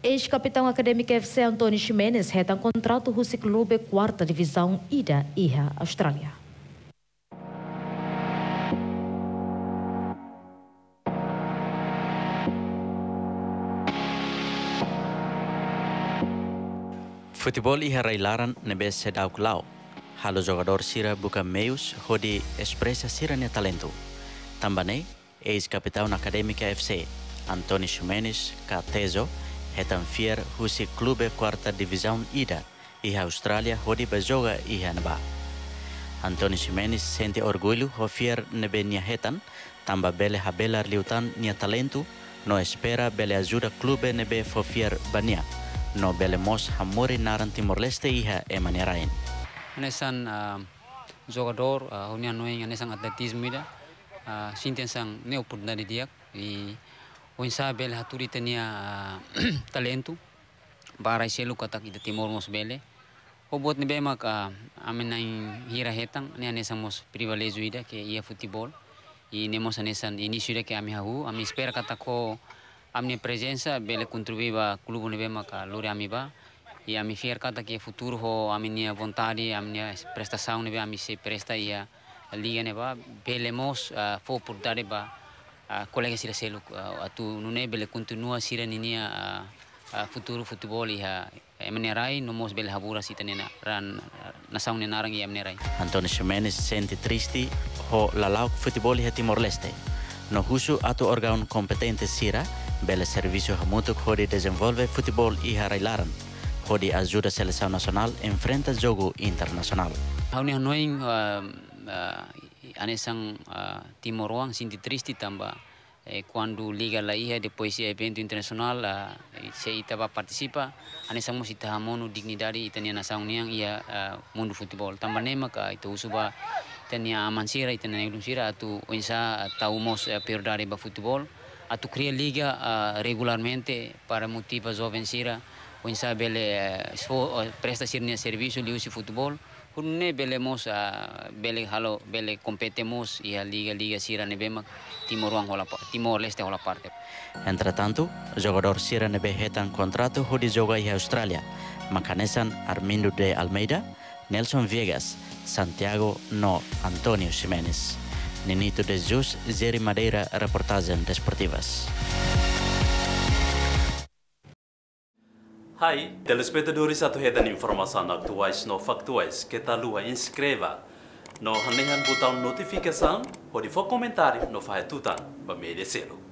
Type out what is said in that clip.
Ex-capitão acadêmico FC Antônio Ximenes reta contrato Rusi Clube quarta divisão ida Iha Austrália. Futebol Iha Railaran nebe sedau kulau. Halo jogador sira buka meius hodi expressa sira ne talento. Tambane ex-capitão académica FC Antônio Ximenes Catezo hetan fier Rusi Clube quarta divisão ida Iha Austrália hodi bajoga Iha neba. Antônio Ximenes sente orgulho ho fier nebe nia hetan tamba bele habelar liutan nia talento no espera bele ajuda clube nebe fo fier bania. No bele mos hamuri naran Timor-Leste Iha manerain. Anesan jogador hunya noing anesan atletisme ida sinten sang ne oportunidade dia e onsa bele haturi tenia talento bara selu kata kita Timor mos bele obot ne be mak amenain hira hetang ne anesan mos privilégio ida ke ia futebol e nemos anesan início ida ke ami hahu ami espera kata ko amni presença bele contribuiva clube nebe maka lore ami ba e ami fier kata que futuro ho aminia vontade aminia prestação nebe ami se presta ia liga neba bele mos fo por dare ba colega sira selu atu nune bele continua sira ninia futuro futebol ia eminerai nomos bele habura sitanena ran nação nenarang ia eminerai. Antônio Ximenes sente triste ho lalau futebol ia Timor-Leste. No husu atu órgão competente sira bele serviço hamutuk hodi desenvolve futebol Iha Railaran hodi ajuda seleção nacional enfrenta jogo internacional. Haunia noing anesang Timor-Wang sinti triste tamba quando liga la Iha depois evento internacional se itaba participa anesang mos itahamonu dignidade itania nação niang ia mundo futebol tamba nema ka itu usuba tania amansira itania negdum sira atu onsa taumos perdare ba futebol atu cria liga regularmente para motiva jovens sira onsa bele presta sirnia serviço liusi futebol hunne bele mos bele halo bele competemos ia liga sira nebema Timor-Leste hola parte. Entretanto, jogador sira nebe hetan contrato hodi joga Iha Austrália makanesan Armindo de Almeida, Nelson Viegas, Santiago no Antônio Ximenes. Ninito de Jus, Zeri Madeira, reportagem desportivas. Hai, telespectadores atau hetan informasi aktuais no faktuais kita lua inscreva no hanehan botão notificação ou de for comentário no faz tutan ba media selo.